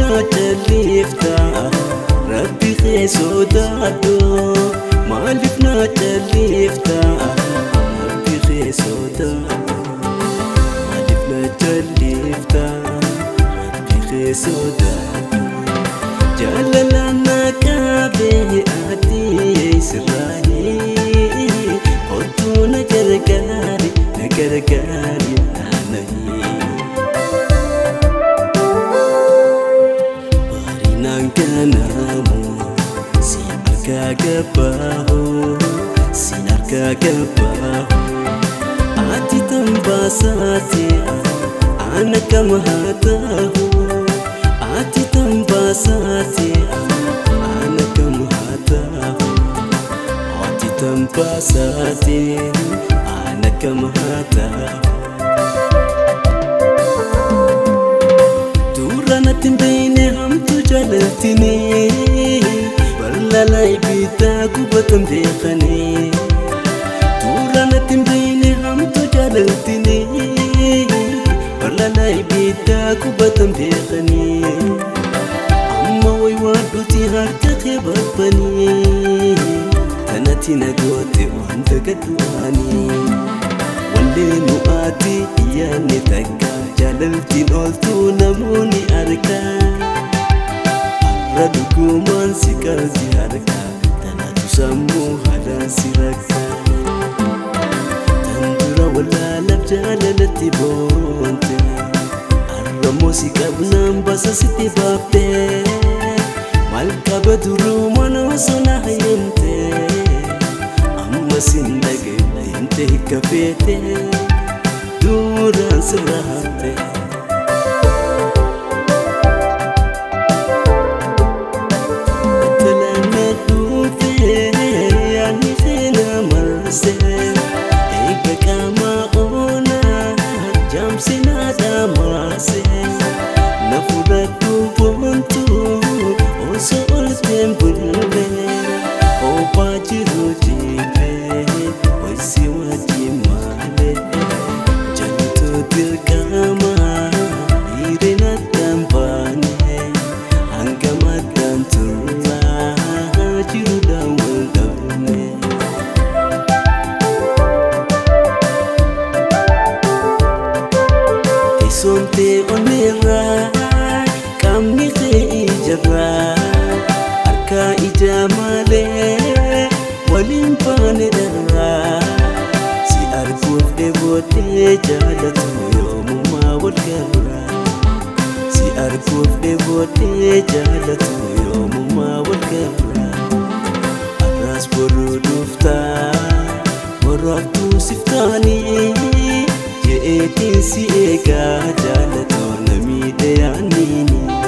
نجلفتا ربي خيسودادو مالف نجلفتا ربي خيسودادو مالف نجلفتا ربي خيسودادو جلالنا كابه أدي سراهي قدو نجرقاري نجرقاري Kanamu sinarka gabaho ati tambasati anaka mahatahu ati tambasati anaka mahatahu ati tambasati anaka mahatahu durana timbene hamtu jalatini ballalai bita kubatam dekhani durana timbene hamtu jalatini ballalai bita kubatam dekhani amma way waduti harta khebabani tanati nagote wanda gadwani wande nuati yani takka jalalti oltu namuni arka radukuman sikazi harka tanatu samu hada siraka tandura wala labjalalati bonte arramo sikabnam basa siti bapte malka baduru mano sona hayente amma sindage inte hikafete duran sirahate Sonte onera kamni khe ijra arka ijamale walin pane dara si arkuf de bote jalatu yomuma walkara si arkuf de bote jalatu yomuma walkara aras boru dufta boraktu siftani Etin si ega jalato namide yanini